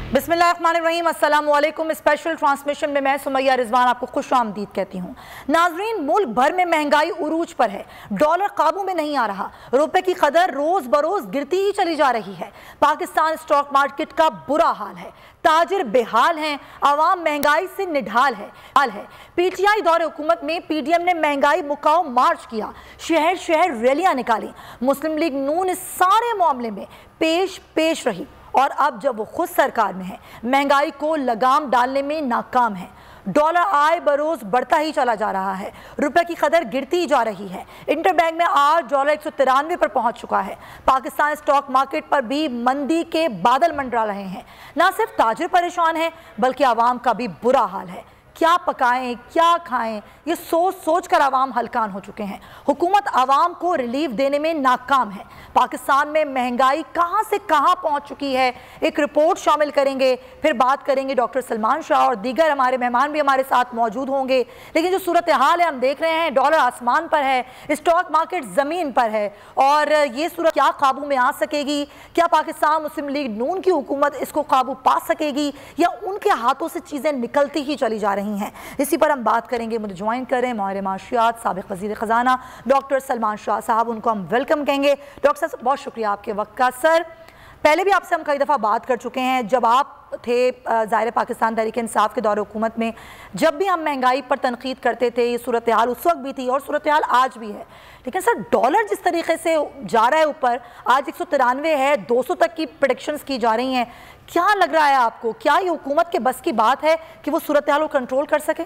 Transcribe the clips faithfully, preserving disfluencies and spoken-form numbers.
बिस्मिल्लाहिर्रहमानिर्रहीम, अस्सलाम वालेकुम। स्पेशल ट्रांसमिशन में मैं सुमैया रिजवान आपको खुश आमदीद कहती हूँ। नाजरीन, मुल्क भर में महंगाई उरूज पर है, डॉलर काबू में नहीं आ रहा, रुपए की कदर रोज बरोज गिरती ही चली जा रही है। पाकिस्तान स्टॉक मार्केट का बुरा हाल है, ताजिर बेहाल हैं, आवाम महंगाई से निढाल है हाल है। पीटीआई दौरे हुकूमत में पीडीएम ने महंगाई मुकाओ मार्च किया, शहर शहर रैलियां निकाली। मुस्लिम लीग नून इस सारे मामले में पेश पेश रही और अब जब वो खुद सरकार में है, महंगाई को लगाम डालने में नाकाम है। डॉलर आय बरोज बढ़ता ही चला जा रहा है, रुपए की कदर गिरती ही जा रही है। इंटरबैंक में आज डॉलर एक सौ तिरानवे पर पहुंच चुका है। पाकिस्तान स्टॉक मार्केट पर भी मंदी के बादल मंडरा रहे हैं। ना सिर्फ ताजिर परेशान हैं, बल्कि आवाम का भी बुरा हाल है। क्या पकाएं, क्या खाएं, ये सोच सोच कर आवाम हलकान हो चुके हैं। हुकूमत आवाम को रिलीफ देने में नाकाम है। पाकिस्तान में महंगाई कहां से कहां पहुंच चुकी है, एक रिपोर्ट शामिल करेंगे, फिर बात करेंगे। डॉक्टर सलमान शाह और दीगर हमारे मेहमान भी हमारे साथ मौजूद होंगे। लेकिन जो सूरत हाल है हम देख रहे हैं, डॉलर आसमान पर है, स्टॉक मार्केट ज़मीन पर है, और ये सूरत क्या काबू में आ सकेगी? क्या पाकिस्तान मुस्लिम लीग नून की हुकूमत इसको काबू पा सकेगी, या उनके हाथों से चीज़ें निकलती ही चली जा रही हैं? इसी पर हम बात करेंगे। मुझे ज्वाइन करें माहिर माशियात, साबिक़ वज़ीर ख़ज़ाना डॉक्टर सलमान शाह साहब, उनको हम वेलकम कहेंगे। डॉक्टर साहब, बहुत शुक्रिया आपके वक्त का। सर, पहले भी आपसे हम कई दफ़ा बात कर चुके हैं, जब आप थे ज़ाहिर पाकिस्तान तहरीक इंसाफ के दौरे हुकूमत में, जब भी हम महंगाई पर तनकीद करते थे, ये सूरत हाल उस वक्त भी थी और सूरत हाल आज भी है। लेकिन सर, डॉलर जिस तरीके से जा रहा है ऊपर, आज एक सौ तिरानवे है, दो सौ तक की प्रेडिक्शंस की जा रही हैं, क्या लग रहा है आपको? क्या ये हुकूमत के बस की बात है कि वो सूरत हाल को कंट्रोल कर सके?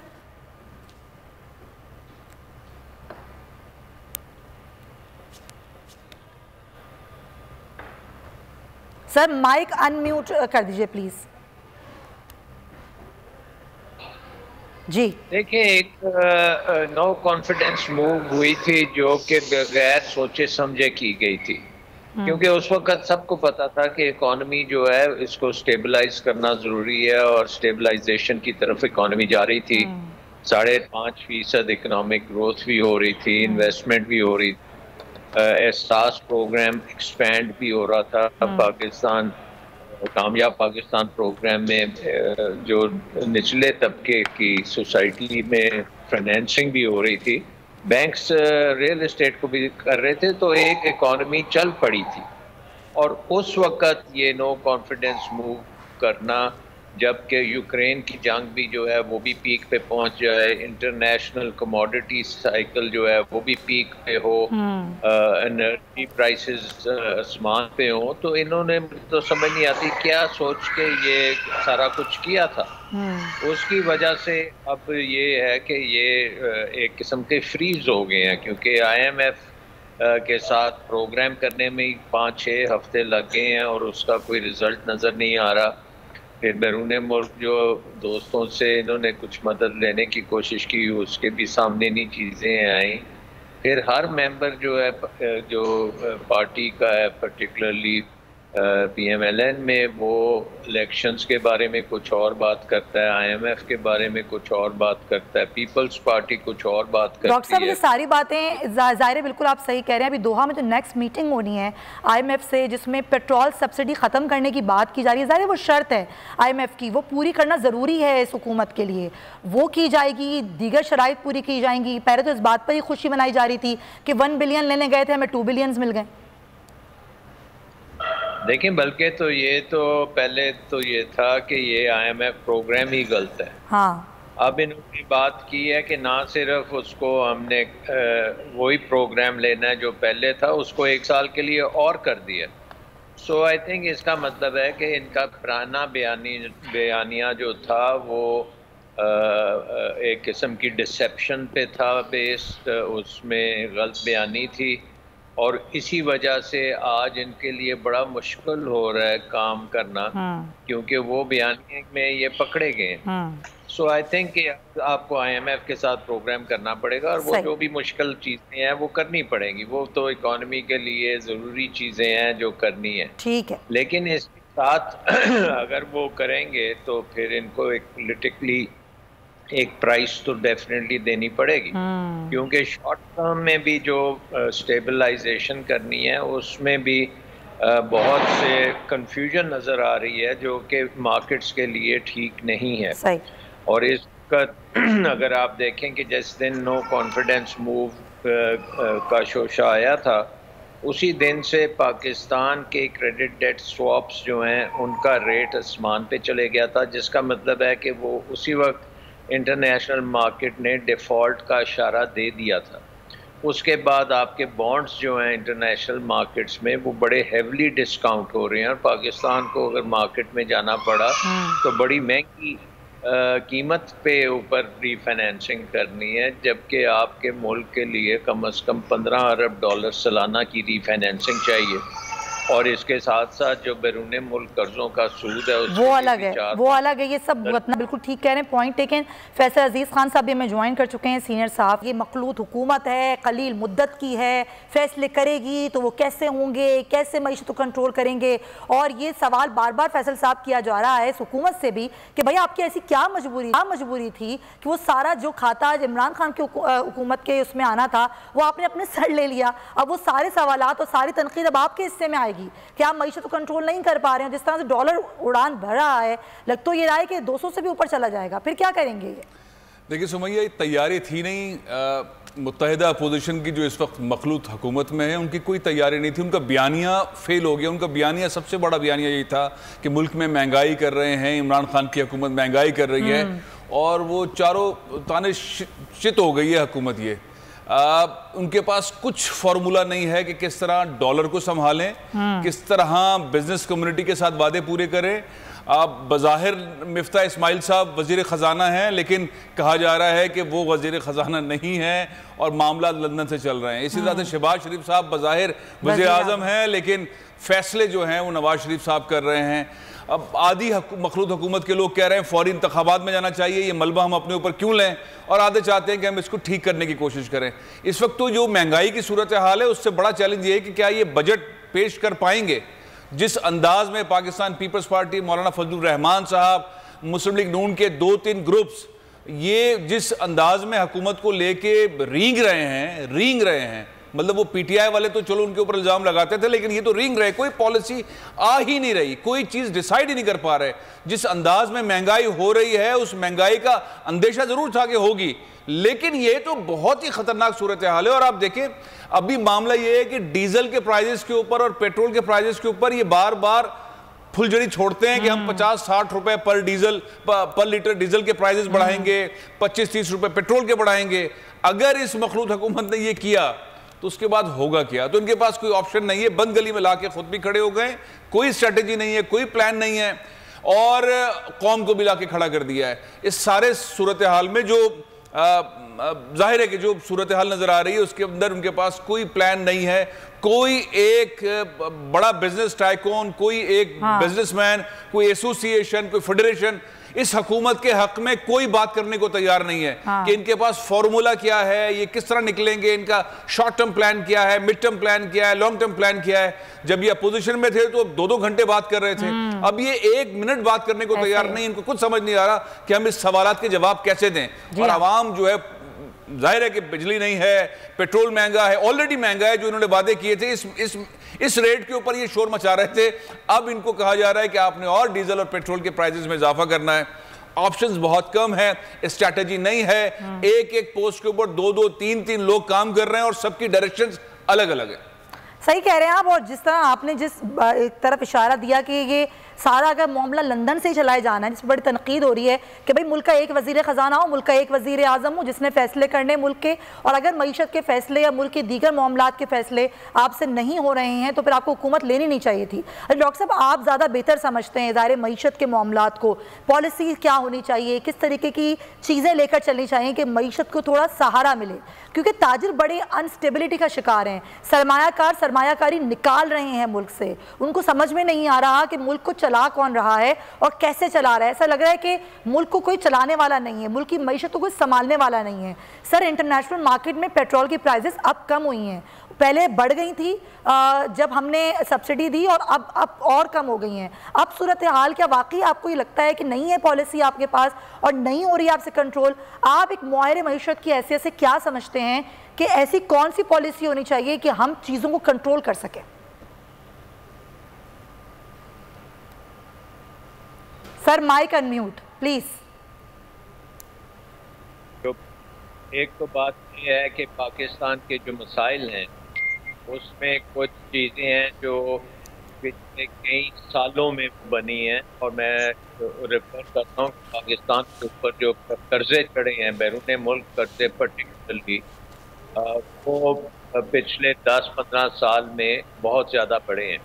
सर, माइक अनम्यूट कर दीजिए प्लीज। जी देखिए, एक नो कॉन्फिडेंस मूव हुई थी जो कि बगैर सोचे समझे की गई थी, क्योंकि उस वक्त सबको पता था कि इकॉनमी जो है इसको स्टेबलाइज करना ज़रूरी है, और स्टेबलाइजेशन की तरफ इकॉनमी जा रही थी। साढ़े पाँच फीसद इकनॉमिक ग्रोथ भी हो रही थी, इन्वेस्टमेंट भी हो रही थी, एहसास प्रोग्राम एक्सपैंड भी हो रहा था। पाकिस्तान कामयाब पाकिस्तान प्रोग्राम में जो निचले तबके की सोसाइटी में फाइनेंसिंग भी हो रही थी, बैंक्स रियल एस्टेट को भी कर रहे थे, तो एक इकॉनमी चल पड़ी थी। और उस वक़्त ये नो कॉन्फिडेंस मूव करना, जबकि यूक्रेन की जंग भी जो है वो भी पीक पे पहुंच जाए, इंटरनेशनल कमोडिटी साइकिल जो है वो भी पीक पे हो, एनर्जी प्राइसेस आसमान पे हो, तो इन्होंने तो समझ नहीं आती क्या सोच के ये सारा कुछ किया था। उसकी वजह से अब ये है कि ये एक किस्म के फ्रीज हो गए हैं, क्योंकि आई एम एफ के साथ प्रोग्राम करने में ही पाँच छः हफ्ते लग गए हैं और उसका कोई रिजल्ट नज़र नहीं आ रहा। फिर बैरून मुल्क जो दोस्तों से इन्होंने कुछ मदद लेने की कोशिश की, उसके भी सामने नहीं चीज़ें आई। फिर हर मेंबर जो है जो पार्टी का है, particularly P M L N में, वो इलेक्शंस के बारे में कुछ और बात करता है, आई एम एफ के बारे में कुछ और बात करता है, पीपल्स पार्टी कुछ और बात करती है। डॉक्टर साहब, ये सारी बातें ज़ाहिर है, बिल्कुल आप सही कह रहे हैं। अभी दोहा में जो नेक्स्ट मीटिंग होनी है आई एम एफ से, जिसमें पेट्रोल सब्सिडी ख़त्म करने की बात की जा रही है, ज़ाहिर है वो शर्त है आई एम एफ की, वो पूरी करना ज़रूरी है इस हुकूमत के लिए, वो की जाएगी, दीगर शराइत पूरी की जाएंगी। पहले तो इस बात पर ही खुशी मनाई जा रही थी कि वन बिलियन लेने गए थे, हमें टू बिलियन मिल गए। देखिए, बल्कि तो ये तो पहले तो ये था कि ये आई एम एफ प्रोग्राम ही गलत है। हाँ, अब इन्होंने बात की है कि ना सिर्फ उसको हमने वही प्रोग्राम लेना है जो पहले था, उसको एक साल के लिए और कर दिया। सो आई थिंक इसका मतलब है कि इनका पुराना बयानी बयानिया जो था वो आ, एक किस्म की डिसेप्शन पे था बेस्ड, उसमें गलत बयानी थी, और इसी वजह से आज इनके लिए बड़ा मुश्किल हो रहा है काम करना, क्योंकि वो बयानी में ये पकड़े गए। सो आई थिंक कि आपको आई एम एफ के साथ प्रोग्राम करना पड़ेगा, और वो जो भी मुश्किल चीज़ें हैं वो करनी पड़ेंगी। वो तो इकॉनमी के लिए ज़रूरी चीज़ें हैं जो करनी है, ठीक है। लेकिन इसके साथ अगर वो करेंगे तो फिर इनको एक पोलिटिकली एक प्राइस तो डेफिनेटली देनी पड़ेगी, क्योंकि शॉर्ट टर्म में भी जो स्टेबलाइजेशन करनी है उसमें भी बहुत से कंफ्यूजन नज़र आ रही है जो कि मार्केट्स के लिए ठीक नहीं है। सही। और इसका अगर आप देखें कि जिस दिन नो कॉन्फिडेंस मूव का शोशा आया था, उसी दिन से पाकिस्तान के क्रेडिट डेट स्वैप्स जो हैं उनका रेट आसमान पे चले गया था, जिसका मतलब है कि वो उसी वक्त इंटरनेशनल मार्केट ने डिफ़ॉल्ट का इशारा दे दिया था। उसके बाद आपके बॉन्ड्स जो हैं इंटरनेशनल मार्केट्स में वो बड़े हेवली डिस्काउंट हो रहे हैं, और पाकिस्तान को अगर मार्केट में जाना पड़ा तो बड़ी महंगी कीमत पे ऊपर रीफाइनेंसिंग करनी है, जबकि आपके मुल्क के लिए कम अज़ कम पंद्रह अरब डॉलर सालाना की रीफाइनेंसिंग चाहिए, और इसके साथ साथ जो बैरून मुल्क कर्जों का सूद है वो अलग है, वो अलग है। ये सब भुगतना बिल्कुल ठीक कह रहे हैं, पॉइंट टेकन। फैसल अजीज़ खान साहब भी हमें ज्वाइन कर चुके हैं, सीनियर साहब। ये मखलूत हुकूमत है, कलील मुद्दत की है, फैसले करेगी तो वो कैसे होंगे, कैसे मईशत को कंट्रोल करेंगे, और ये सवाल बार बार फैसल साहब किया जा रहा है इस हुकूमत से भी कि भाई आपकी ऐसी क्या मजबूरी क्या मजबूरी थी कि वो सारा जो खाता इमरान खान की हुकूमत के उसमें आना था वो आपने अपने सर ले लिया। अब वो सारे सवालात और सारी तनकीद अब आपके हिस्से में आएगी कि आप मईशत को कंट्रोल नहीं कर पा रहे हैं। जिस तरह से डॉलर उड़ान भर रहा है, लग तो ये रहा है कि दो सौ से भी ऊपर चला जाएगा, फिर क्या करेंगे ये? देखिए सुमैया, तैयारी थी नहीं। मुत्तहिदा अपोजिशन की जो इस वक्त मखलूत हुकूमत में है उनकी कोई तैयारी नहीं थी। उनका बयानिया फेल हो गया। उनका बयानिया, सबसे बड़ा बयानिया यही था कि मुल्क में महंगाई कर रहे हैं, इमरान खान की हुकूमत महंगाई कर रही है, और वो चारों ताने चित हो गई है हुकूमत। ये आ, उनके पास कुछ फॉर्मूला नहीं है कि किस तरह डॉलर को संभालें, किस तरह बिजनेस कम्युनिटी के साथ वादे पूरे करें। आप बज़ाहिर मिफ्ता इस्माइल साहब वज़ीर ख़जाना हैं, लेकिन कहा जा रहा है कि वो वज़ीर ख़जाना नहीं है और मामला लंदन से चल रहे हैं। इसी तरह से शहबाज शरीफ साहब बज़ाहिर वज़ीर आज़म हैं, लेकिन फैसले जो हैं वो नवाज शरीफ साहब कर रहे हैं। अब आधी मखलूत हुकूमत के लोग कह रहे हैं फौरी इंतखाबात में जाना चाहिए, ये मलबा हम अपने ऊपर क्यों लें, और आधे चाहते हैं कि हम इसको ठीक करने की कोशिश करें। इस वक्त तो जो महंगाई की सूरत हाल है उससे बड़ा चैलेंज ये है कि क्या ये बजट पेश कर पाएंगे। जिस अंदाज में पाकिस्तान पीपल्स पार्टी, मौलाना फजलुर रहमान साहब, मुस्लिम लीग नून के दो तीन ग्रुप्स, ये जिस अंदाज में हुकूमत को लेके रींग रहे हैं रींग रहे हैं मतलब वो पीटीआई वाले तो चलो उनके ऊपर इल्जाम लगाते थे, लेकिन ये तो रींग रहे, कोई पॉलिसी आ ही नहीं रही, कोई चीज डिसाइड ही नहीं कर पा रहे। जिस अंदाज में महंगाई हो रही है, उस महंगाई का अंदेशा जरूर था कि होगी, लेकिन ये तो बहुत ही खतरनाक सूरत हाल है। और आप देखें, अभी मामला ये है कि डीजल के प्राइजेस के ऊपर और पेट्रोल के प्राइजेस के ऊपर ये बार बार फुलझड़ी छोड़ते हैं कि हम पचास साठ रुपए पर डीजल पर लीटर डीजल के प्राइजेस बढ़ाएंगे, पच्चीस तीस रुपए पेट्रोल के बढ़ाएंगे। अगर इस मखलूत हुकूमत ने ये किया तो उसके बाद होगा क्या? तो इनके पास कोई ऑप्शन नहीं है, बंद गली में लाके खुद भी खड़े हो गए, कोई स्ट्रेटेजी नहीं है, कोई प्लान नहीं है, और कौम को भी लाके खड़ा कर दिया है। इस सारे सूरत हाल में जो जाहिर है कि जो सूरत हाल नजर आ रही है उसके अंदर उनके पास कोई प्लान नहीं है। कोई एक बड़ा बिजनेस टाइकून, कोई एक हाँ। बिजनेसमैन, कोई एसोसिएशन, कोई फेडरेशन इस हुकूमत के हक में कोई बात करने को तैयार नहीं है हाँ। कि इनके पास फॉर्मूला क्या है, ये किस तरह निकलेंगे, इनका शॉर्ट टर्म प्लान क्या है, मिड टर्म प्लान क्या है, लॉन्ग टर्म प्लान क्या है। जब ये अपोजिशन में थे तो दो दो घंटे बात कर रहे थे, अब ये एक मिनट बात करने को तैयार नहीं। इनको कुछ समझ नहीं आ रहा कि हम इस सवालात के जवाब कैसे दें। और आवाम जो है, जाहिर है कि बिजली नहीं है, पेट्रोल महंगा है, ऑलरेडी महंगा है, जो इन्होंने वादे किए थे इस इस इस रेट के ऊपर ये शोर मचा रहे थे। अब इनको कहा जा रहा है कि आपने और डीजल और पेट्रोल के प्राइसेस में इजाफा करना है। ऑप्शंस बहुत कम है, स्ट्रैटेजी नहीं है, एक एक पोस्ट के ऊपर दो दो तीन तीन लोग काम कर रहे हैं और सबकी डायरेक्शंस अलग अलग है। सही कह रहे हैं आप। और जिस तरह आपने जिस तरफ इशारा दिया कि ये सारा अगर मामला लंदन से ही चलाए जाना है, जिस पर बड़ी तनकीद हो रही है कि भाई मुल्क का एक वजीर ख़जाना हो, मुल्क का एक वजीर आज़म हो जिसने फैसले करने मुल्क के, और अगर मईशत के फैसले या मुल्क के दीगर मामलात के फैसले आपसे नहीं हो रहे हैं तो फिर आपको हुकूमत लेनी नहीं चाहिए थी। डॉक्टर साहब, आप ज़्यादा बेहतर समझते हैं इदारे मईशत के मामलात को, पॉलिसी क्या होनी चाहिए, किस तरीके की चीज़ें लेकर चलनी चाहिए कि मईशत को थोड़ा सहारा मिले, क्योंकि ताजिर बड़े अनस्टेबिलिटी का शिकार हैं, सरमायाकार सरमायाकारी निकाल रहे हैं मुल्क से, उनको समझ में नहीं आ रहा कि मुल्क को चला कौन रहा है और कैसे चला रहा है। ऐसा लग रहा है कि मुल्क को कोई चलाने वाला नहीं है, मुल्क की मईशत को कोई संभालने वाला नहीं है। सर, इंटरनेशनल मार्केट में पेट्रोल की प्राइसेस अब कम हुई हैं, पहले बढ़ गई थी जब हमने सब्सिडी दी, और अब अब और कम हो गई हैं। अब सूरत हाल क्या वाकई आपको ये लगता है कि नहीं है पॉलिसी आपके पास और नहीं हो रही है आपसे कंट्रोल? आप एक मुआहिर मईशत की हैसियत से क्या समझते हैं कि ऐसी कौन सी पॉलिसी होनी चाहिए कि हम चीज़ों को कंट्रोल कर सकें? Sir mike unmute please. तो एक तो बात यह है कि पाकिस्तान के जो मसाइल हैं उसमें कुछ चीज़ें हैं जो पिछले कई सालों में बनी हैं, और मैं रेफर करता हूँ पाकिस्तान के ऊपर जो कर्जे चढ़े हैं, बैरून मुल्क कर्जे पर्टिकुलरली, वो पिछले दस पंद्रह साल में बहुत ज़्यादा बढ़े हैं।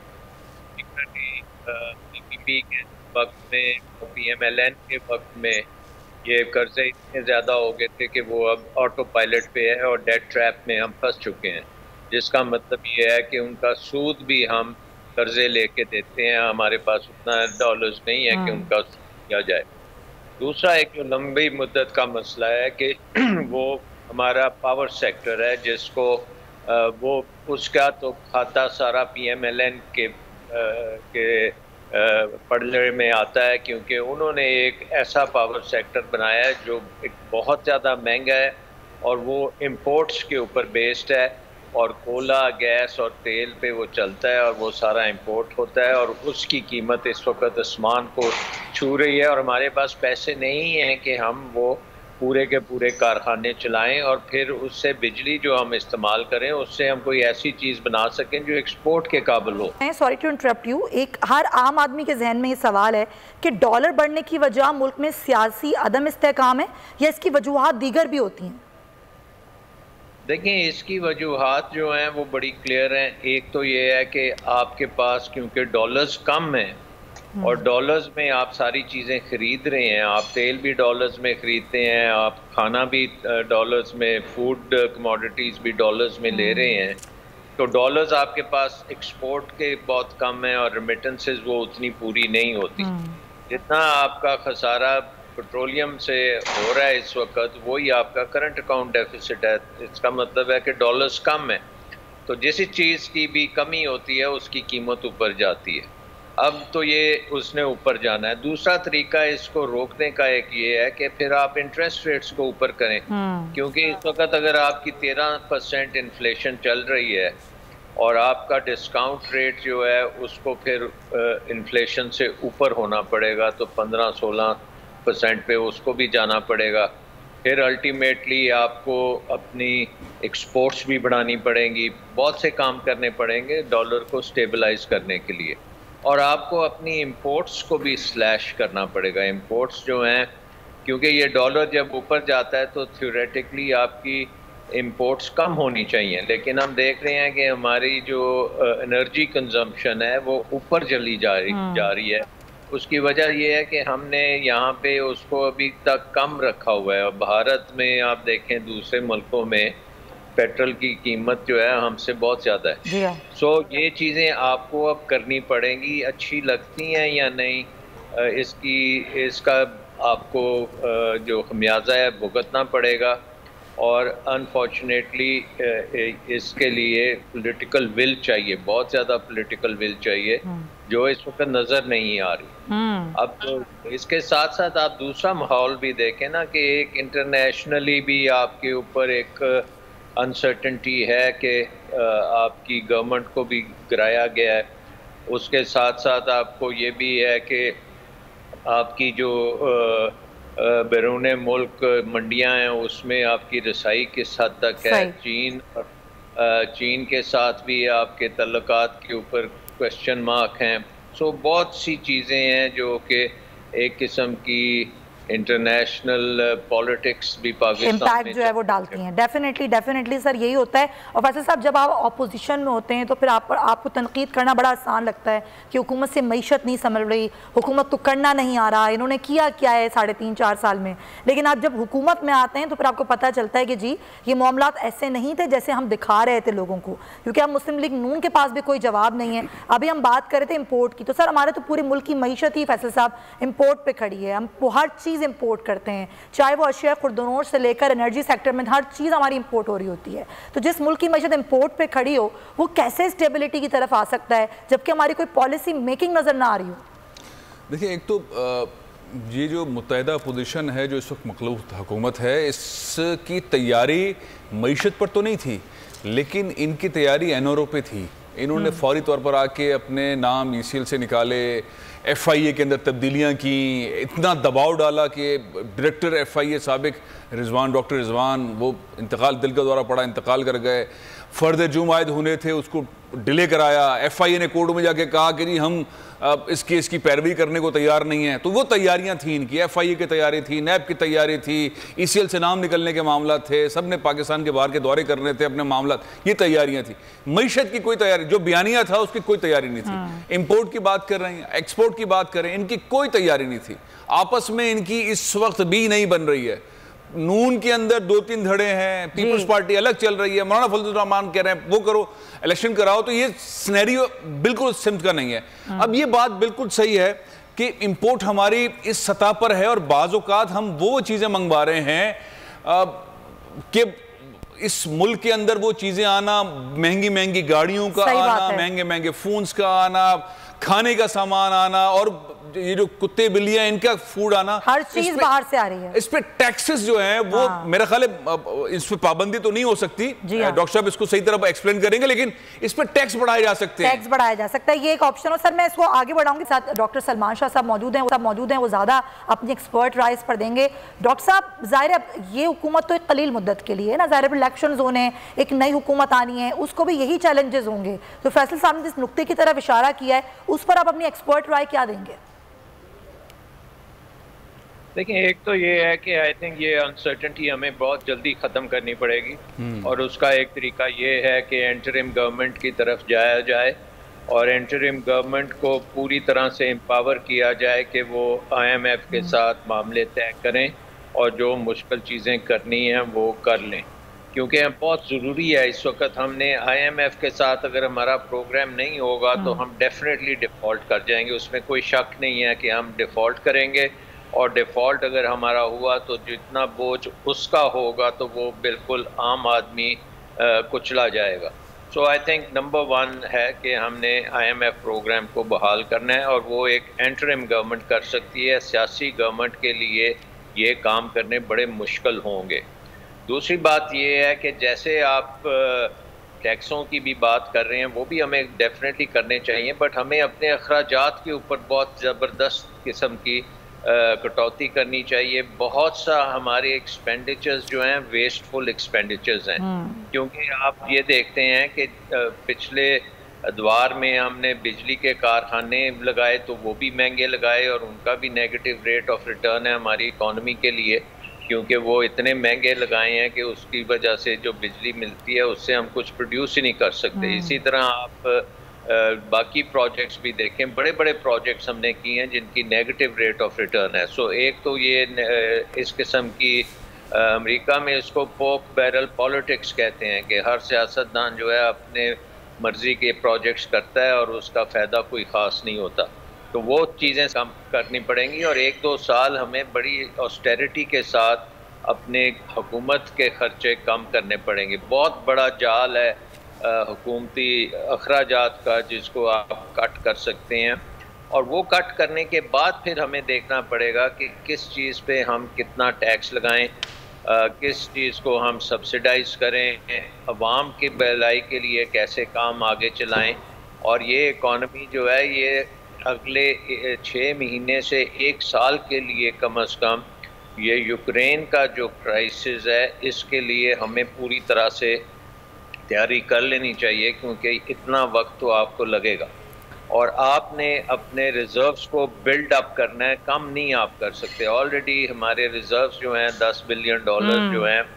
पीपीपी के वक्त में, पी एम एल एन के वक्त में ये कर्जे इतने ज़्यादा हो गए थे कि वो अब ऑटो पायलट पे है और डेट ट्रैप में हम फंस चुके हैं, जिसका मतलब ये है कि उनका सूद भी हम कर्जे लेके देते हैं, हमारे पास उतना डॉलर्स नहीं है कि उनका किया जाए। दूसरा एक जो लंबी मुद्दत का मसला है कि वो हमारा पावर सेक्टर है, जिसको वो उसका तो खाता सारा पी एम एल एन के के पड़े में आता है, क्योंकि उन्होंने एक ऐसा पावर सेक्टर बनाया है जो एक बहुत ज़्यादा महंगा है और वो इम्पोर्ट्स के ऊपर बेस्ड है, और कोला, गैस और तेल पे वो चलता है और वो सारा इंपोर्ट होता है, और उसकी कीमत इस वक्त आसमान को छू रही है, और हमारे पास पैसे नहीं हैं कि हम वो पूरे के पूरे कारखाने चलाएं और फिर उससे बिजली जो हम इस्तेमाल करें उससे हम कोई ऐसी चीज़ बना सकें जो एक्सपोर्ट के काबिल हो। सॉरी टू इंटरप्ट यू, एक हर आम आदमी के जहन में ये सवाल है कि डॉलर बढ़ने की वजह मुल्क में सियासी अदम इस्तेहकाम है या इसकी वजूहात दीगर भी होती हैं? देखिए, इसकी वजूहात जो हैं वो बड़ी क्लियर हैं। एक तो ये है कि आपके पास क्योंकि डॉलर्स कम हैं और डॉलर्स में आप सारी चीज़ें ख़रीद रहे हैं, आप तेल भी डॉलर्स में ख़रीदते हैं, आप खाना भी डॉलर्स में, फूड कमोडिटीज़ भी डॉलर्स में ले रहे हैं, तो डॉलर्स आपके पास एक्सपोर्ट के बहुत कम हैं और रेमिटेंसेस वो उतनी पूरी नहीं होती। जितना आपका खसारा पेट्रोलियम से हो रहा है इस वक्त, वही आपका करंट अकाउंट डेफिसिट है। इसका मतलब है कि डॉलर्स कम है, तो जिस चीज़ की भी कमी होती है उसकी कीमत ऊपर जाती है। अब तो ये उसने ऊपर जाना है। दूसरा तरीका इसको रोकने का एक ये है कि फिर आप इंटरेस्ट रेट्स को ऊपर करें, क्योंकि इस वक्त अगर आपकी तेरह परसेंट इन्फ्लेशन चल रही है और आपका डिस्काउंट रेट जो है उसको फिर इन्फ्लेशन से ऊपर होना पड़ेगा, तो पंद्रह सोलह परसेंट पे उसको भी जाना पड़ेगा। फिर अल्टीमेटली आपको अपनी एक्सपोर्ट्स भी बढ़ानी पड़ेंगी, बहुत से काम करने पड़ेंगे डॉलर को स्टेबलाइज करने के लिए, और आपको अपनी इंपोर्ट्स को भी स्लैश करना पड़ेगा। इंपोर्ट्स जो हैं, क्योंकि ये डॉलर जब ऊपर जाता है तो थ्योरेटिकली आपकी इंपोर्ट्स कम होनी चाहिए, लेकिन हम देख रहे हैं कि हमारी जो एनर्जी कंजम्पशन है वो ऊपर चली जा रही जा रही है। उसकी वजह ये है कि हमने यहाँ पे उसको अभी तक कम रखा हुआ है। भारत में आप देखें, दूसरे मुल्कों में पेट्रोल की कीमत जो है हमसे बहुत ज़्यादा है। सो so, ये चीज़ें आपको अब करनी पड़ेंगी, अच्छी लगती हैं या नहीं, इसकी इसका आपको जो खमियाजा है भुगतना पड़ेगा, और अनफॉर्चुनेटली इसके लिए पॉलिटिकल विल चाहिए, बहुत ज़्यादा पॉलिटिकल विल चाहिए, जो इस वक्त नज़र नहीं आ रही। अब तो इसके साथ साथ आप दूसरा माहौल भी देखें ना, कि एक इंटरनेशनली भी आपके ऊपर एक अनसर्टेनिटी है कि आपकी गवर्नमेंट को भी गिराया गया है। उसके साथ साथ आपको ये भी है कि आपकी जो बैरून मुल्क मंडियां हैं उसमें आपकी रसाई किस हद तक है। चीन चीन के साथ भी आपके तल्लुकात के ऊपर क्वेश्चन मार्क हैं। सो बहुत सी चीज़ें हैं जो कि एक किस्म की इंटरनेशनल पॉलिटिक्स भी पाकिस्तान इम्पैक्ट जो है वो डालती हैं। डेफिनेटली डेफिनेटली सर यही होता है। और वैसे साहब, जब आप अपोजिशन में होते हैं तो फिर आप आपको तनकीद करना बड़ा आसान लगता है कि हुकूमत से मईशत नहीं संभल रही, हुकूमत को करना नहीं आ रहा, इन्होंने किया क्या है साढ़े तीन चार साल में। लेकिन आप जब हुकूमत में आते हैं तो फिर आपको पता चलता है कि जी ये मामलात ऐसे नहीं थे जैसे हम दिखा रहे थे लोगों को, क्योंकि अब मुस्लिम लीग नून के पास भी कोई जवाब नहीं है। अभी हम बात कर रहे थे इम्पोर्ट की, तो सर हमारे तो पूरे मुल्क की मईशत ही फैसल साहब इम्पोर्ट पर खड़ी है। हम हर चीज़ इंपोर्ट करते हैं, चाहे वो अशिया खुर्दनोश से लेकर एनर्जी सेक्टर में हर चीज़ हमारी इंपोर्ट हो रही होती है। तो जिस मुल्क की मईशत इंपोर्ट पे खड़ी हो वो कैसे स्टेबिलिटी की तरफ आ सकता है जबकि हमारी कोई पॉलिसी मेकिंग नज़र ना आ रही हो? देखिए, एक तो ये जो मुत्तहिदा अपोजिशन है जो इस वक्त मखलूत हुकूमत है, इसकी तैयारी मईशत पर तो नहीं थी, लेकिन इनकी तैयारी एन आर ओ पे थी। इन्होंने फौरी तौर पर आके अपने नाम ई सी एल से निकाले, एफ आई ए के अंदर तब्दीलियाँ की, इतना दबाव डाला कि डायरेक्टर एफ आई ए साबिक रिजवान डॉक्टर रिजवान वो इंतकाल, दिल का दौरा पड़ा, इंतकाल कर गए। फ़र्द जुर्म आयद होने थे, उसको डिले कराया। एफ आई ए ने कोर्ट में जाके कहा कि जी हम अब इस केस की पैरवी करने को तैयार नहीं है। तो वो तैयारियां थी इनकी, एफ आई ए की तैयारी थी, नैब की तैयारी थी, ई सी एल से नाम निकलने के मामला थे, सब ने पाकिस्तान के बाहर के दौरे करने थे अपने मामला, ये तैयारियां थी। मईशत की कोई तैयारी, जो बयानिया था उसकी कोई तैयारी नहीं थी। इम्पोर्ट की बात कर रहे हैं, एक्सपोर्ट की बात कर रहे हैं, इनकी कोई तैयारी नहीं थी। आपस में इनकी इस वक्त भी नहीं बन रही है। नून के अंदर दो तीन धड़े हैं, पीपल्स पार्टी अलग चल रही है, मौलाना फजलुर रहमान कह रहे हैं वो करो, इलेक्शन कराओ। तो ये सिनेरियो बिल्कुल सिमत का नहीं है। अब ये बात बिल्कुल सही है कि इंपोर्ट हमारी इस सतह पर है और बाज़ औक़ात हम वो चीज़ें मंगवा रहे हैं कि इस मुल्क के अंदर वो चीज़ें आना, महंगी महंगी गाड़ियों का आना, महंगे महंगे फोन्स का आना, खाने का सामान आना, और ये जो कुत्ते बिल्लियां इनका फूड आना, हर चीज बाहर से आ रही है। इस पे टैक्सेस जो हैं वो हाँ। मेरा ख्याल है इस पे पाबंदी तो नहीं हो सकती, हाँ। डॉक्टर साहब इसको सही तरह एक्सप्लेन करेंगे, लेकिन इस पे टैक्स बढ़ाए जा सकते हैं। टैक्स बढ़ाया जा सकता है, ये एक ऑप्शन हो। सर मैं इसको आगे बढ़ाऊंगी, साथ डॉक्टर सलमान शाह साहब मौजूद हैं, वो सब मौजूद हैं, वो ज्यादा अपनी एक्सपर्ट राय पर देंगे। डॉक्टर साहब, जाहिर है ये हुकूमत तो एक कलील मुद्दत के लिए है ना, जाहिर है इलेक्शन होने, एक नई हुकूमत आनी है, उसको भी यही चैलेंजेस होंगे। तो फैसल साहब ने जिस नुक्ते की तरफ इशारा किया है, उस पर आप अपनी एक्सपर्ट राय क्या देंगे? देखिए, एक तो ये है कि आई थिंक ये अनसर्टेनिटी हमें बहुत जल्दी ख़त्म करनी पड़ेगी, और उसका एक तरीका ये है कि एंटरिम गवर्नमेंट की तरफ जाया जाए और एंटरिम गवर्नमेंट को पूरी तरह से एम्पावर किया जाए कि वो आई एम एफ के साथ मामले तय करें और जो मुश्किल चीज़ें करनी हैं वो कर लें, क्योंकि बहुत ज़रूरी है इस वक्त। हमने आई एम एफ के साथ अगर हमारा प्रोग्राम नहीं होगा तो हम डेफिनेटली डिफ़ॉल्ट कर जाएंगे, उसमें कोई शक नहीं है कि हम डिफ़ॉल्ट करेंगे, और डिफ़ॉल्ट अगर हमारा हुआ तो जितना बोझ उसका होगा तो वो बिल्कुल आम आदमी कुचला जाएगा। So I think number one है कि हमने आई एम एफ प्रोग्राम को बहाल करना है, और वो एक एंटरिम गवर्नमेंट कर सकती है। सियासी गवर्नमेंट के लिए ये काम करने बड़े मुश्किल होंगे। दूसरी बात ये है कि जैसे आप टैक्सों की भी बात कर रहे हैं, वो भी हमें डेफिनेटली करने चाहिए, बट हमें अपने अखराजात के ऊपर बहुत ज़बरदस्त किस्म की कटौती करनी चाहिए। बहुत सा हमारे एक्सपेंडिचर्स जो हैं वेस्टफुल एक्सपेंडिचर्स हैं, क्योंकि आप ये देखते हैं कि पिछले अदवार में हमने बिजली के कारखाने लगाए तो वो भी महंगे लगाए, और उनका भी नेगेटिव रेट ऑफ रिटर्न है हमारी इकॉनमी के लिए, क्योंकि वो इतने महंगे लगाए हैं कि उसकी वजह से जो बिजली मिलती है उससे हम कुछ प्रोड्यूस ही नहीं कर सकते। इसी तरह आप Uh, बाकी प्रोजेक्ट्स भी देखें, बड़े बड़े प्रोजेक्ट्स हमने किए हैं जिनकी नेगेटिव रेट ऑफ रिटर्न है। सो so, एक तो ये uh, इस किस्म की अमेरिका में इसको पोक बैरल पॉलिटिक्स कहते हैं कि हर सियासतदान जो है अपने मर्जी के प्रोजेक्ट्स करता है और उसका फ़ायदा कोई ख़ास नहीं होता। तो वो चीज़ें कम करनी पड़ेंगी, और एक दो साल हमें बड़ी ऑस्टेरिटी के साथ अपने हुकूमत के खर्चे कम करने पड़ेंगे। बहुत बड़ा जाल है हुकूमती अखराजात का जिसको आप कट कर सकते हैं, और वो कट करने के बाद फिर हमें देखना पड़ेगा कि किस चीज़ पे हम कितना टैक्स लगाएं, आ, किस चीज़ को हम सब्सिडाइज करें, अवाम की भलाई के लिए कैसे काम आगे चलाएं। और ये इकॉनमी जो है ये अगले छः महीने से एक साल के लिए कम अज़ कम ये यूक्रेन का जो क्राइसिस है इसके लिए हमें पूरी तरह से तैयारी कर लेनी चाहिए, क्योंकि इतना वक्त तो आपको लगेगा, और आपने अपने रिजर्व्स को बिल्ड अप करना है, कम नहीं आप कर सकते। ऑलरेडी हमारे रिजर्व्स जो हैं दस बिलियन डॉलर्स जो हैं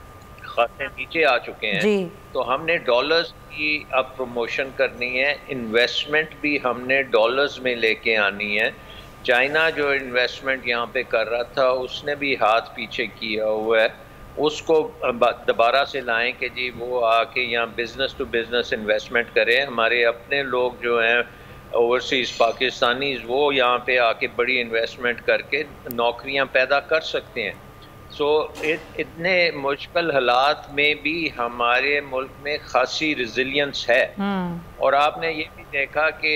खासे नीचे आ चुके हैं, तो हमने डॉलर्स की अब प्रमोशन करनी है, इन्वेस्टमेंट भी हमने डॉलर्स में लेके आनी है। चाइना जो इन्वेस्टमेंट यहाँ पे कर रहा था उसने भी हाथ पीछे किया हुआ है, उसको दोबारा से लाएं कि जी वो आके यहाँ बिज़नेस टू बिज़नेस इन्वेस्टमेंट करें। हमारे अपने लोग जो हैं ओवरसीज़ पाकिस्तानीज़ वो यहाँ पे आके बड़ी इन्वेस्टमेंट करके नौकरियाँ पैदा कर सकते हैं। सो इत, इतने मुश्किल हालात में भी हमारे मुल्क में खासी रिजिलियंस है। और आपने ये भी देखा कि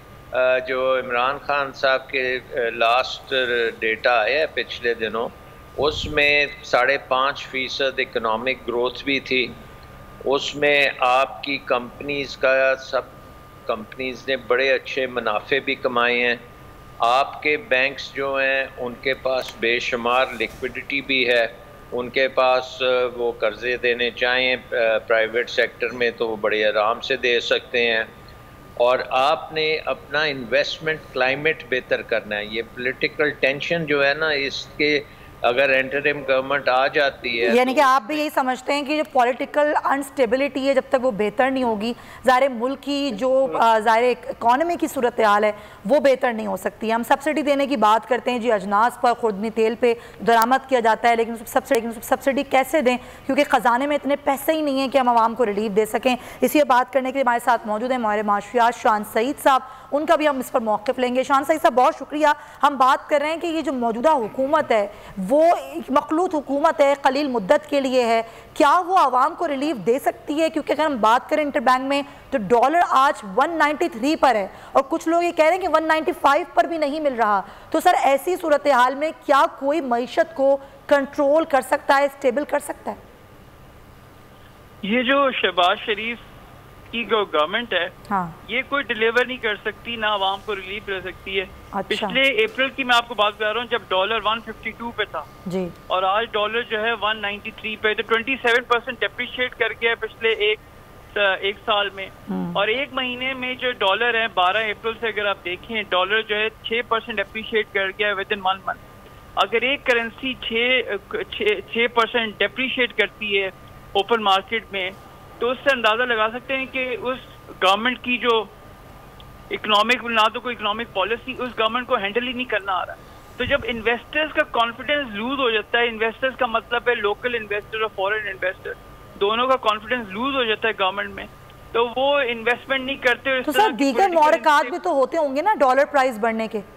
जो इमरान खान साहब के लास्ट डेटा आया पिछले दिनों, उसमें साढ़े पाँच फीसद इकनॉमिक ग्रोथ भी थी, उसमें आपकी कंपनीज का सब कंपनीज ने बड़े अच्छे मुनाफे भी कमाए हैं। आपके बैंक्स जो हैं उनके पास बेशुमार लिक्विडिटी भी है, उनके पास वो कर्जे देने चाहें प्राइवेट सेक्टर में तो वो बड़े आराम से दे सकते हैं। और आपने अपना इन्वेस्टमेंट क्लाइमेट बेहतर करना है। ये पॉलिटिकल टेंशन जो है ना, इसके अगर इंटरिम गवर्नमेंट आ जाती है, यानी तो कि आप भी यही समझते हैं कि जो पॉलिटिकल अनस्टेबिलिटी है जब तक वो बेहतर नहीं होगी, ज़ाहिर मुल्क की जो ज़ाहिर इकॉनमी की सूरत हाल है वो बेहतर नहीं हो सकती। हम सब्सिडी देने की बात करते हैं जी, अजनास पर खुर्दनी तेल पे दरामद किया जाता है, लेकिन सब्सिडी सब्सिडी कैसे दें, क्योंकि ख़जाने में इतने पैसे ही नहीं हैं कि हम आवाम को रिलीफ दे सकें। इसी बात करने के लिए हमारे साथ मौजूद है माहिर माशियात शान सईद साहब, उनका भी हम इस पर मौक़िफ़ लेंगे। शान सईद साहब बहुत शुक्रिया। हम बात कर रहे हैं कि ये जो मौजूदा हुकूमत है वो एक मखलूत हुकूमत है, कलील मुद्दत के लिए है, क्या वो आवाम को रिलीफ दे सकती है? क्योंकि अगर हम बात करें इंटरबैंक में तो डॉलर आज एक सौ तिरानवे पर है और कुछ लोग ये कह रहे हैं कि एक सौ पचानवे पर भी नहीं मिल रहा। तो सर ऐसी सूरत हाल में क्या कोई मईशत को कंट्रोल कर सकता है, स्टेबल कर सकता है? ये जो शहबाज शरीफ की गवर्नमेंट है, हाँ। ये कोई डिलीवर नहीं कर सकती, ना आवाम को रिलीफ दे सकती है। अच्छा। पिछले अप्रैल की मैं आपको बात कर रहा हूँ जब डॉलर एक सौ बावन पे था जी, और आज डॉलर जो है एक सौ तिरानवे पे, तो सत्ताईस परसेंट डेप्रिशिएट कर गया है पिछले एक एक साल में। और एक महीने में जो डॉलर है बारह अप्रैल से अगर आप देखें, डॉलर जो है छह परसेंट डेप्रिशिएट कर गया है विद इन वन मंथ। अगर एक करेंसी छह परसेंट डेप्रिशिएट करती है ओपन मार्केट में, तो उससे अंदाजा लगा सकते हैं कि उस गवर्नमेंट की जो इकोनॉमिक, ना तो कोई इकोनॉमिक पॉलिसी उस गवर्नमेंट को हैंडल ही नहीं करना आ रहा। तो जब इन्वेस्टर्स का कॉन्फिडेंस लूज हो जाता है, इन्वेस्टर्स का मतलब है लोकल इन्वेस्टर और फॉरेन इन्वेस्टर, दोनों का कॉन्फिडेंस लूज हो जाता है गवर्नमेंट में, तो वो इन्वेस्टमेंट नहीं करते। तो सर दीगर मोहरकात भी तो होते होंगे ना डॉलर प्राइस बढ़ने के?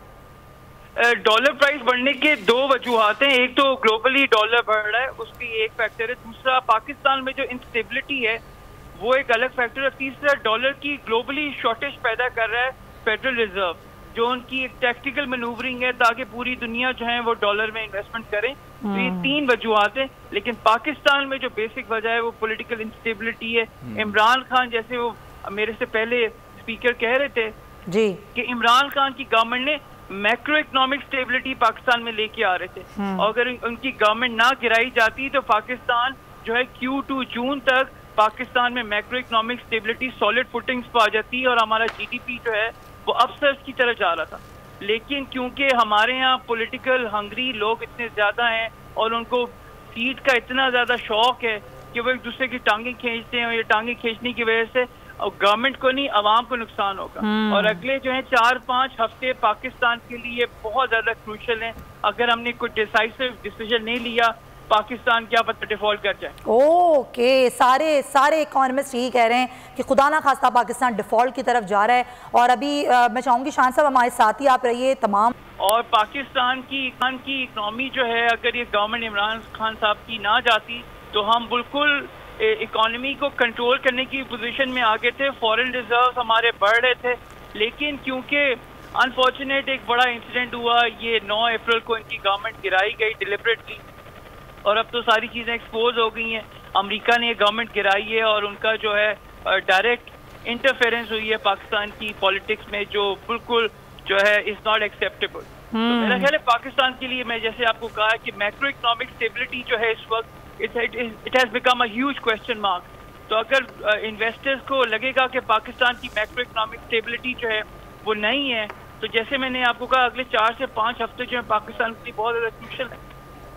डॉलर प्राइस बढ़ने के दो वजूहात हैं। एक तो ग्लोबली डॉलर बढ़ रहा है, उसकी एक फैक्टर है। दूसरा पाकिस्तान में जो इंस्टेबिलिटी है वो एक अलग फैक्टर है। तीसरा डॉलर की ग्लोबली शॉर्टेज पैदा कर रहा है फेडरल रिजर्व, जो उनकी एक टैक्टिकल मैनूवरिंग है ताकि पूरी दुनिया जो है वो डॉलर में इन्वेस्टमेंट करें। तो ये तीन वजूहात हैं। लेकिन पाकिस्तान में जो बेसिक वजह है वो पॉलिटिकल इंस्टेबिलिटी है। इमरान खान, जैसे वो मेरे से पहले स्पीकर कह रहे थे जी कि इमरान खान की गवर्नमेंट ने मैक्रो इकोनॉमिक स्टेबिलिटी पाकिस्तान में लेके आ रहे थे, और अगर उनकी गवर्नमेंट ना गिराई जाती तो पाकिस्तान जो है क्यू टू जून तक पाकिस्तान में macro economic stability solid footings पर आ जाती और हमारा जीडीपी जो है वो अपसर्ज की तरफ जा रहा था। लेकिन क्योंकि हमारे यहाँ पॉलिटिकल हंगरी लोग इतने ज्यादा हैं और उनको सीट का इतना ज्यादा शौक है कि वो एक दूसरे की टांगे खींचते हैं, और ये टांगे खींचने की वजह से और गवर्नमेंट को नहीं अवाम को नुकसान होगा। और अगले जो है चार पांच हफ्ते पाकिस्तान के लिए बहुत ज्यादा क्रूशल हैं। अगर हमने कोई डिसाइसिव डिसीजन नहीं लिया, पाकिस्तान क्या पता डिफॉल्ट कर जाए। ओके, सारे सारे इकोनॉमिस्ट यही कह रहे हैं कि खुदा ना खास्ता पाकिस्तान डिफॉल्ट की तरफ जा रहा है। और अभी आ, मैं चाहूंगी शान साहब हमारे साथ ही आप रहिए तमाम। और पाकिस्तान की की इकोनॉमी जो है, अगर ये गवर्नमेंट इमरान खान साहब की ना जाती तो हम बिल्कुल इकोनॉमी को कंट्रोल करने की पोजीशन में आ गए थे। फॉरेन रिजर्व हमारे बढ़ रहे थे, लेकिन क्योंकि अनफॉर्चुनेट एक बड़ा इंसिडेंट हुआ, ये नौ अप्रैल को इनकी गवर्नमेंट गिराई गई डिलिबरेटली, और अब तो सारी चीज़ें एक्सपोज हो गई हैं। अमेरिका ने गवर्नमेंट गिराई है और उनका जो है डायरेक्ट इंटरफेरेंस हुई है पाकिस्तान की पॉलिटिक्स में, जो बिल्कुल जो है इज नॉट एक्सेप्टेबल। तो मेरा ख्याल है पाकिस्तान के लिए, मैं जैसे आपको कहा कि मैक्रो इकोनॉमिक स्टेबिलिटी जो है इस वक्त it it has become a huge question mark. तो अगर इन्वेस्टर्स uh, को लगेगा कि पाकिस्तान की मैक्रो इकोनॉमिक स्टेबिलिटी जो है वो नहीं है, तो जैसे मैंने आपको कहा अगले चार से पाँच हफ्ते जो है पाकिस्तान के लिए बहुत ज़्यादा क्रूशल है।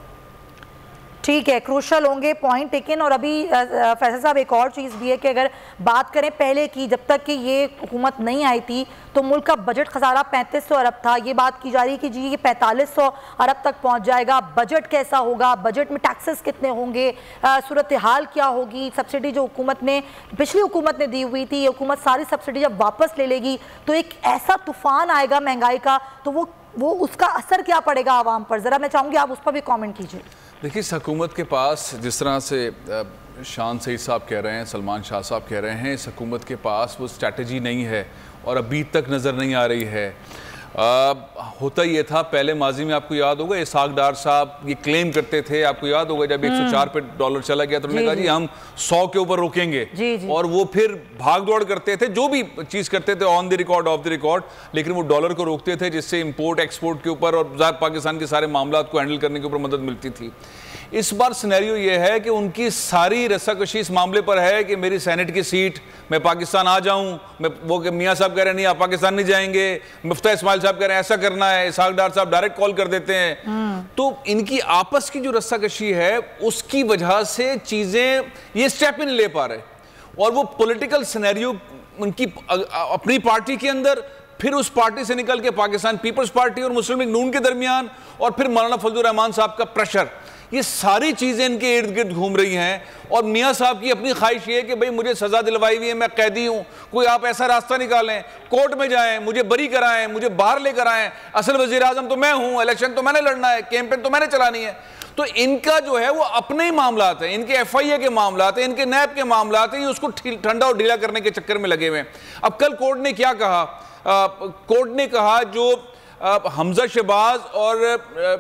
ठीक है, क्रूशल होंगे पॉइंट टेकन। और अभी फैसल साहब एक और चीज़ भी है कि अगर बात करें पहले की, जब तक कि ये हुकूमत नहीं आई थी तो मुल्क का बजट खसारा पैंतीस सौ अरब था। ये बात की जा रही है कि जी ये पैंतालीस सौ अरब तक पहुंच जाएगा। बजट कैसा होगा, बजट में टैक्सेस कितने होंगे, सूरत हाल क्या होगी, सब्सिडी जो हुकूमत ने पिछली हुकूमत ने दी हुई थी, ये हुकूमत सारी सब्सिडी जब वापस ले लेगी तो एक ऐसा तूफान आएगा महंगाई का, तो वो वो उसका असर क्या पड़ेगा आवाम पर? ज़रा मैं चाहूँगी आप उस पर भी कॉमेंट कीजिए। देखिए, इस हुकूमत के पास, जिस तरह से शान सईद साहब कह रहे हैं, सलमान शाह साहब कह रहे हैं, इस हुकूमत के पास वो स्ट्रैटेजी नहीं है और अभी तक नज़र नहीं आ रही है। आ, होता ये था पहले माजी में, आपको याद होगा इसहाक डार साहब ये क्लेम करते थे, आपको याद होगा जब एक सौ चार पे डॉलर चला गया तो उन्होंने कहा जी हम सौ के ऊपर रोकेंगे, जी, जी। और वो फिर भाग दौड़ करते थे, जो भी चीज करते थे on the record off the record, लेकिन वो डॉलर को रोकते थे जिससे इंपोर्ट एक्सपोर्ट के ऊपर और पाकिस्तान के सारे मामला को हैंडल करने के ऊपर मदद मिलती थी। इस बार सिनेरियो ये है कि उनकी सारी रस्साकशी इस मामले पर है कि मेरी सेनेट की सीट, मैं पाकिस्तान आ जाऊं, मैं वो मियाँ साहब कह रहे हैं नहीं आप पाकिस्तान नहीं जाएंगे, मुफ्ती इस्माइल साहब कह रहे हैं ऐसा करना है, इसहाक डार साहब डायरेक्ट कॉल कर देते हैं। तो इनकी आपस की जो रस्साकशी है उसकी वजह से चीजें ये स्टेप ही नहीं ले पा रहे, और वो पॉलिटिकल सिनेरियो उनकी अपनी पार्टी के अंदर, फिर उस पार्टी से निकल के पाकिस्तान पीपल्स पार्टी और मुस्लिम लीग नून के दरमियान, और फिर मौलाना फजलुर रहमान साहब का प्रेशर, ये सारी चीजें इनके इर्द गिर्द घूम रही हैं। और मियाँ साहब की अपनी ख्वाहिश ये है कि भाई मुझे सजा दिलवाई हुई है, मैं कैदी हूं, कोई आप ऐसा रास्ता निकालें, कोर्ट में जाएं, मुझे बरी कराएं, मुझे बाहर लेकर आएं, असल वजीर आजम तो मैं हूं, इलेक्शन तो मैंने लड़ना है, कैंपेन तो मैंने चलानी है। तो इनका जो है वो अपने ही मामलात हैं, इनके एफ आई ए के मामलात हैं, इनके नैब के मामलात हैं, ये उसको ठंडा और ढीला करने के चक्कर में लगे हुए हैं। अब कल कोर्ट ने क्या कहा, कोर्ट ने कहा जो हमजा शहबाज और आ,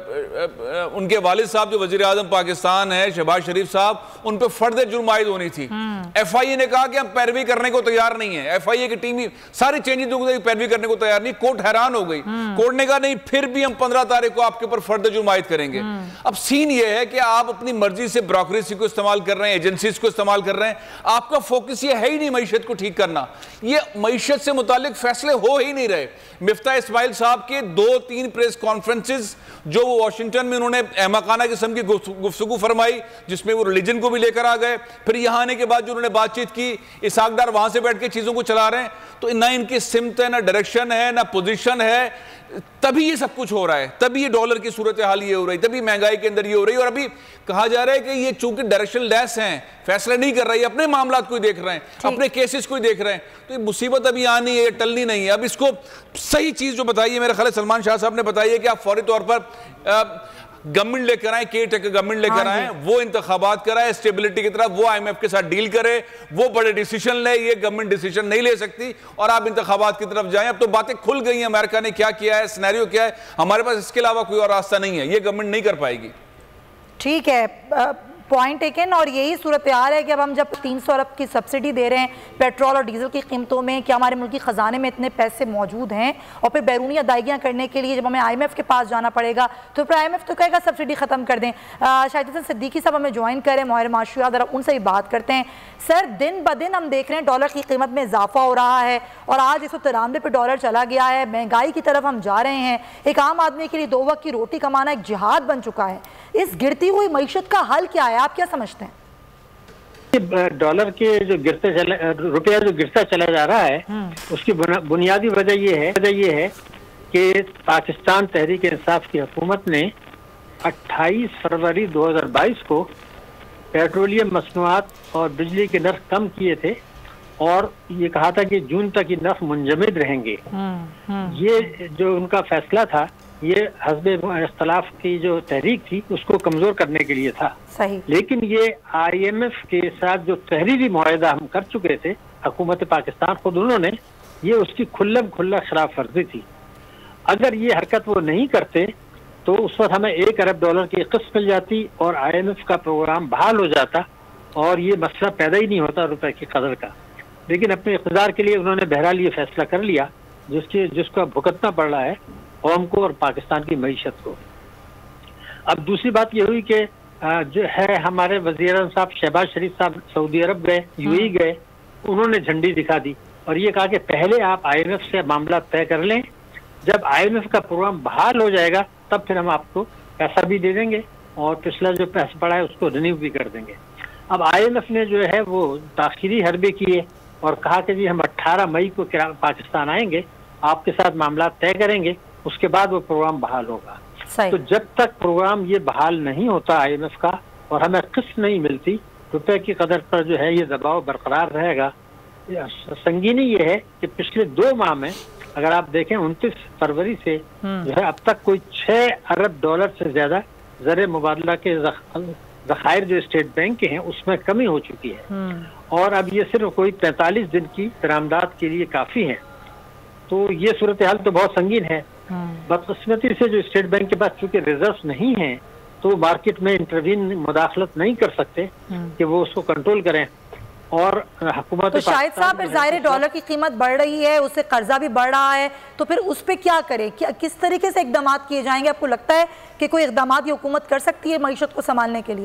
आ, आ, उनके वालिद साहब जो वजीर आजम पाकिस्तान है शहबाज शरीफ साहब, उन पर फर्द जुर्म आयद होनी थी। एफ आई ए ने कहा कि हम पैरवी करने को तैयार नहीं है, एफ आई ए की टीम ही सारी चेंजेस हो गई, पैरवी करने को तैयार नहीं। कोर्ट हैरान हो गई, कोर्ट ने कहा नहीं फिर भी हम पंद्रह तारीख को आपके ऊपर फर्द जुर्म आयद करेंगे। अब सीन ये है कि आप अपनी मर्जी से ब्रोकरेसी को इस्तेमाल कर रहे हैं, एजेंसीज को इस्तेमाल कर रहे हैं, आपका फोकस ये है ही नहीं मैशत को ठीक करना, ये मैशत से मुतालिक फैसले हो ही नहीं रहे। मुफ्ती इस्माइल साहब के दो तीन प्रेस कॉन्फ्रेंसेस जो वो वाशिंगटन में उन्होंने अहमकाना किस्म की गुफ्तगू फरमाई, जिसमें वो रिलीजन को भी लेकर आ गए, फिर यहां आने के बाद जो उन्होंने बातचीत की, इसहाक डार वहां से बैठ के चीजों को चला रहे हैं, तो ना इनकी सिमत है, ना डायरेक्शन है, ना पोजीशन है, तभी ये सब कुछ हो रहा है, तभी ये डॉलर की सूरत हाल ये हो रही, तभी महंगाई के अंदर ये हो रही है। और अभी कहा जा रहा है कि ये चूंकि डायरेक्शन लेस हैं, फैसला नहीं कर रही, अपने मामलात को देख रहे हैं, अपने केसेस को देख रहे हैं, तो ये मुसीबत अभी आनी है, टलनी नहीं है। अब इसको सही चीज जो बताइए, मेरे ख्याल सलमान शाह साहब ने बताई है कि आप फौरी तौर पर गवर्नमेंट लेकर आए, केयर टेकर गवर्नमेंट लेकर आए, वो इंतखाबात कराए स्टेबिलिटी की तरफ, वो आई एम एफ के साथ डील करे, वो बड़े डिसीजन ले, ये गवर्नमेंट डिसीजन नहीं ले सकती, और आप इंतखाबात की तरफ जाएं। अब तो बातें खुल गई हैं, अमेरिका ने क्या किया है, सिनेरियो क्या है, हमारे पास इसके अलावा कोई और रास्ता नहीं है, ये गवर्नमेंट नहीं कर पाएगी। ठीक है, पॉइंट टेकन। और यही सूरत हाल है कि अब हम जब तीन सौ अरब की सब्सिडी दे रहे हैं पेट्रोल और डीजल की कीमतों में, क्या हमारे मुल्क की ख़जाने में इतने पैसे मौजूद हैं, और फिर बैरूनी अदायगियाँ करने के लिए जब हमें आई एम एफ के पास जाना पड़ेगा तो फिर आई एम एफ तो कहेगा सब्सिडी ख़त्म कर दें। शाहिद हसन सिद्दीकी साहब हमें ज्वाइन करें, माहिर माशूरा, ज़रा उनसे भी बात करते हैं। सर, दिन ब दिन हम देख रहे हैं डॉलर की कीमत में इजाफा हो रहा है, और आज एक सौ तिरानवे पे डॉलर चला गया है, महंगाई की तरफ हम जा रहे हैं। एक आम आदमी के लिए दो वक्त की रोटी कमाना एक जिहाद बन चुका है। इस गिरती हुई मईशत का हल क्या है, आप क्या समझते हैं? डॉलर के जो गिरते चले, रुपया जो गिरता चला जा रहा है, उसकी बुनियादी वजह ये है वजह ये है कि पाकिस्तान तहरीक इंसाफ की हुकूमत ने अट्ठाईस फरवरी दो हज़ार बाईस को पेट्रोलियम मसनूआत और बिजली के नर्ख कम किए थे, और ये कहा था कि जून तक ये नर्ख मुंजमद रहेंगे। ये जो उनका फैसला था, ये हस्ब इख्तलाफ की जो तहरीक थी उसको कमजोर करने के लिए था। सही। लेकिन ये आई एम एफ के साथ जो तहरीरी मुआहदा हम कर चुके थे, हुकूमत पाकिस्तान खुद उन्होंने, ये उसकी खुल्लम खुल्ला खिलाफ वर्जी थी। अगर ये हरकत वो नहीं करते तो उस वक्त हमें एक अरब डॉलर की किस्त मिल जाती और आई एम एफ का प्रोग्राम बहाल हो जाता, और ये मसला पैदा ही नहीं होता रुपए की कदर का। लेकिन अपने इक़्तिदार के लिए उन्होंने बहरहाल ये फैसला कर लिया, जिसके जिसका भुगतना पड़ रहा है कौम को और पाकिस्तान की मईशत को। अब दूसरी बात ये हुई कि जो है हमारे वज़ीर आज़म साहब शहबाज शरीफ साहब सऊदी अरब गए, यूएई गए, उन्होंने झंडी दिखा दी और ये कहा कि पहले आप आई एम एफ से मामला तय कर लें, जब आई एम एफ का प्रोग्राम बहाल हो जाएगा तब फिर हम आपको पैसा भी दे देंगे और पिछला जो पैसा पड़ा है उसको रिन्यू भी कर देंगे। अब आई एम एफ ने जो है वो ताख़ीरी हरबे किए और कहा कि जी हम अट्ठारह मई को पाकिस्तान आएंगे, आपके साथ मामला तय करेंगे, उसके बाद वो प्रोग्राम बहाल होगा। तो जब तक प्रोग्राम ये बहाल नहीं होता आई एम एफ का और हमें किस्त नहीं मिलती, रुपए की कदर पर जो है ये दबाव बरकरार रहेगा। संगीनी ये है कि पिछले दो माह में अगर आप देखें उनतीस फरवरी से जो है अब तक कोई छह अरब डॉलर से ज्यादा ज़र मुबादला के ज़खायर जो स्टेट बैंक के हैं उसमें कमी हो चुकी है, और अब ये सिर्फ कोई पैंतालीस दिन की बरामदात के लिए काफी है। तो ये सूरत हाल तो बहुत संगीन है। बदकिस्मती से जो स्टेट बैंक के पास चूंकि रिजर्व नहीं है तो वो मार्केट में इंटरवीन मुदाखलत नहीं कर सकते कि वो उसको कंट्रोल करें। और हुकूमत तो शायद साहब फिर ज़ाहिर डॉलर की कीमत बढ़ रही है, उससे कर्जा भी बढ़ रहा है, तो फिर उस पर क्या करें, क्या किस तरीके से इकदाम किए जाएंगे? आपको लगता है कि कोई इकदाम ये हुकूमत कर सकती है मईशत को संभालने के लिए?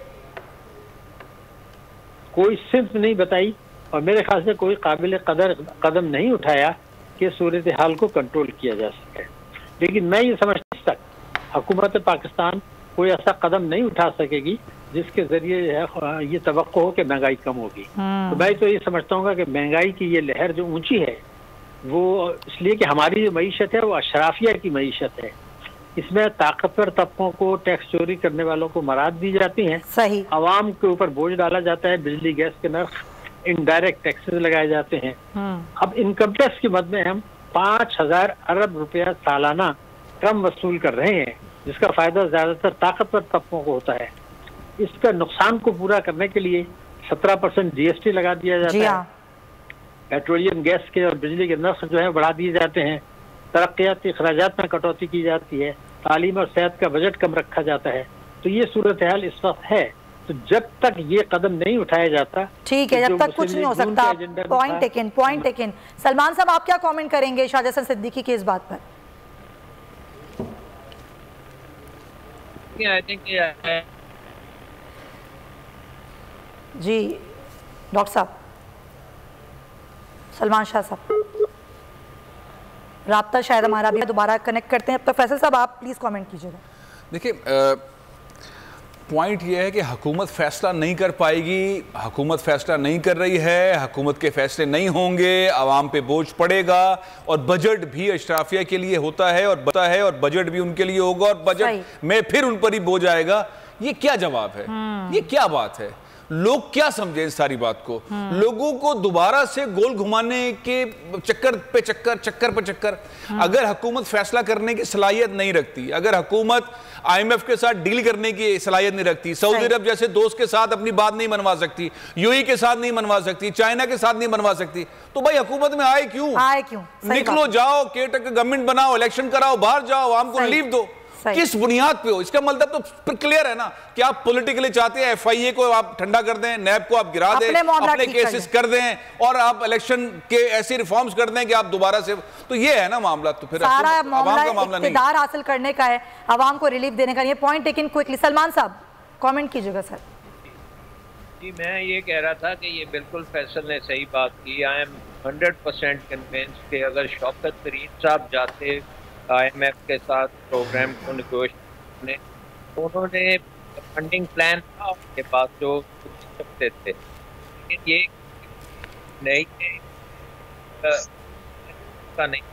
कोई सिर्फ नहीं बताई और मेरे ख्याल से कोई काबिल कदर कदम नहीं उठाया कि सूरत हाल को कंट्रोल किया जा सके। लेकिन मैं ये समझता तक हुकूमत पाकिस्तान कोई ऐसा कदम नहीं उठा सकेगी जिसके जरिए ये तवक्को हो कि महंगाई कम होगी। तो मैं तो ये समझता हूँ कि महंगाई की ये लहर जो ऊंची है वो इसलिए कि हमारी जो मईशत है वो अशराफिया की मईशत है। इसमें ताकतवर तबकों को, टैक्स चोरी करने वालों को मराद दी जाती हैं, सही आवाम के ऊपर बोझ डाला जाता है, बिजली गैस के नर्ख इनडायरेक्ट टैक्सेस लगाए जाते हैं। अब इनकम टैक्स की मद में हम पाँच हजार अरब रुपया सालाना कम वसूल कर रहे हैं, जिसका फायदा ज्यादातर ताकतवर तबकों को होता है। इसका नुकसान को पूरा करने के लिए सत्रह परसेंट जीएसटी लगा दिया जाता है, पेट्रोलियम गैस के और बिजली के नर्ख जो है बढ़ा दिए जाते हैं, तरक्याती अखराजात में कटौती की जाती है, तालीम और सेहत का बजट कम रखा जाता है। तो ये सूरत हाल इस वक्त है। तो जब तक ये कदम नहीं उठाया जाता, ठीक है, जब तक कुछ नहीं हो सकता। Point taken, point taken. Salman साहब, आप क्या कमेंट करेंगे शाहजहां हसन सिद्दीकी की इस बात पर? आई थिंक जी डॉक्टर साहब, सलमान शाह साहब, राब्ता शायद हमारा भी दोबारा कनेक्ट करते हैं। अब तक फैसल साहब आप प्लीज़ कमेंट कीजिएगा। देखिए, पॉइंट ये है कि हुकूमत फैसला नहीं कर पाएगी, हुकूमत फैसला नहीं कर रही है, हुकूमत के फैसले नहीं होंगे, आवाम पे बोझ पड़ेगा और बजट भी अशराफिया के लिए होता है और बता है और बजट भी उनके लिए होगा और बजट में फिर उन पर ही बोझ आएगा। ये क्या जवाब है? ये क्या बात है? लोग क्या समझे इस सारी बात को? लोगों को दोबारा से गोल घुमाने के चक्कर पे चक्कर चक्कर पे चक्कर। अगर हुकूमत फैसला करने की सलाहियत नहीं रखती, अगर हुकूमत आईएमएफ के साथ डील करने की सलाहियत नहीं रखती, सऊदी अरब जैसे दोस्त के साथ अपनी बात नहीं मनवा सकती, यूएई के साथ नहीं मनवा सकती, चाइना के साथ नहीं मनवा सकती, तो भाई हुकूमत में आए क्यों? आए क्यों? निकलो, जाओ, केयर गवर्नमेंट बनाओ, इलेक्शन कराओ, बाहर जाओ, आवाम को रिलीफ दो। किस बुनियाद पे हो? इसका मतलब तो क्लियर है ना कि आप पॉलिटिकली चाहते हैं एफआईए को आप ठंडा कर दें, नैब को आप गिरा दें, अपने केसेस कर दें और आप इलेक्शन के ऐसे रिफॉर्म्स कर दें कि आप दोबारा से, तो ये है ना मामला। तो फिर सारा मामला इक़्तिदार हासिल करने का है, आवाम को रिलीफ देने का। ये पॉइंट टेकन क्विकली। सलमान साहब कमेंट कीजिएगा सर। जी, मैं ये कह रहा था कि ये बिल्कुल फैसल ने सही बात की। I am hundred percent convince कि अगर शौकत तरीन साहब जाते आईएमएफ के साथ प्रोग्राम को निगोशिएट ने, उन्होंने फंडिंग प्लान था उनके पास जो सकते थे, लेकिन ये नहीं का नहीं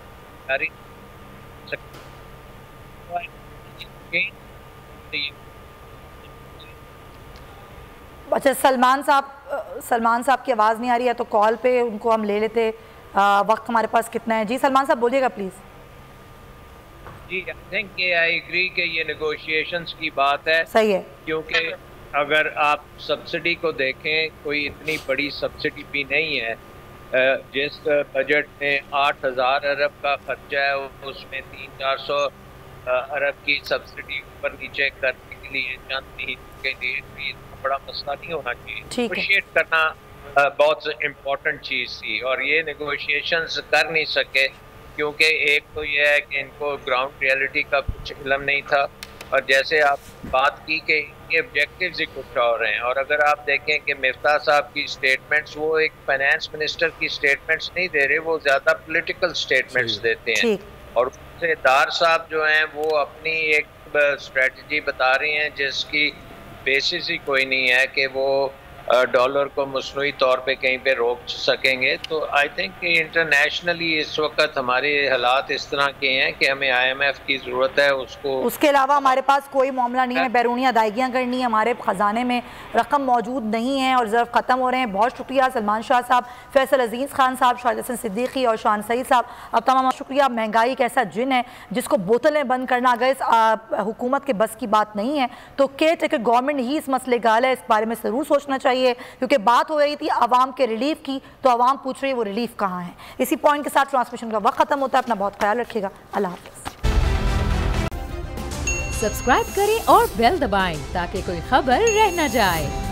अच्छा, सलमान साहब सलमान साहब की आवाज़ नहीं आ रही है तो कॉल पे उनको हम ले लेते। आ, वक्त हमारे पास कितना है? जी सलमान साहब बोलिएगा प्लीज़। जी, आई थिंक आई एग्री कि ये नेगोशिएशंस की बात है। सही है, क्योंकि अगर आप सब्सिडी को देखें, कोई इतनी बड़ी सब्सिडी भी नहीं है। जिस बजट में आठ हज़ार अरब का खर्चा है उसमें तीन चार सौ अरब की सब्सिडी ऊपर नीचे करने के लिए चंद महीनों के लिए इतना बड़ा मसला नहीं होना चाहिए। नेगोशिएट करना बहुत इम्पोर्टेंट चीज़ थी और ये नेगोशिएशंस कर नहीं सके क्योंकि एक तो ये है कि इनको ग्राउंड रियलिटी का कुछ इल्म नहीं था और जैसे आप बात की कि इनके ऑब्जेक्टिव्स ही कुछ और हैं। और अगर आप देखें कि मिफ्ताह साहब की स्टेटमेंट्स, वो एक फाइनेंस मिनिस्टर की स्टेटमेंट्स नहीं दे रहे, वो ज़्यादा पॉलिटिकल स्टेटमेंट्स देते हैं। और उससे दार साहब जो हैं वो अपनी एक स्ट्रेटजी बता रहे हैं जिसकी बेसिस ही कोई नहीं है कि वो डॉलर को मसनूई तौर पे कहीं पे रोक सकेंगे। तो आई थिंक कि इंटरनेशनली इस वक्त हमारे हालात इस तरह के हैं कि हमें आईएमएफ की ज़रूरत है। उसको उसके अलावा हमारे पास कोई मामला नहीं है, बैरूनी अदायगियाँ करनी है, हमारे ख़जाने में रकम मौजूद नहीं है और ज़र्फ ख़त्म हो रहे हैं। बहुत शुक्रिया सलमान शाह साहब, फैसल अजीज़ खान साहब, शाहजहां हसन सिद्दीकी और शान सईद साहब, अब तमाम शुक्रिया। महंगाई एक ऐसा जिन है जिसको बोतलें बंद करना अगर इस हुकूमत के बस की बात नहीं है तो केयर टेकर गवर्नमेंट ही इस मसले का हल है, इस बारे में ज़रूर सोचना चाहिए। चाहिए, क्योंकि बात हो रही थी आवाम के रिलीफ की, तो आवाम पूछ रही है वो रिलीफ कहाँ है। इसी पॉइंट के साथ ट्रांसमिशन का वक्त खत्म होता है। अपना बहुत ख्याल रखिएगा। अल्लाह हाफ़िज़। सब्सक्राइब करें और बेल दबाएं ताकि कोई खबर रह न जाए।